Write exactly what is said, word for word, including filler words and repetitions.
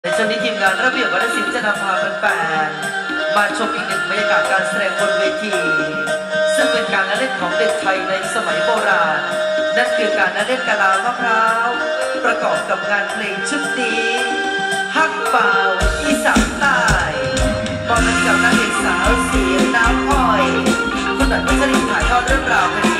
ในช่วงนี้ทีมงานระเบียบวัฒนศิลป์จะนำพาแฟนๆมาชมอีกหนึ่งบรรยากาศการแสดงบนเวทีซึ่งเป็นการเล่นของเด็กไทยในสมัยโบราณนั่นคือการเล่นกะลามะพร้าวประกอบกับงานเพลงชุดนี้ฮักเป่าอีสานใต้มองจากนางเอกสาวเสียงน้ำอ้อยคุณหน่อยพัชรินถ่ายทอดเรื่องราว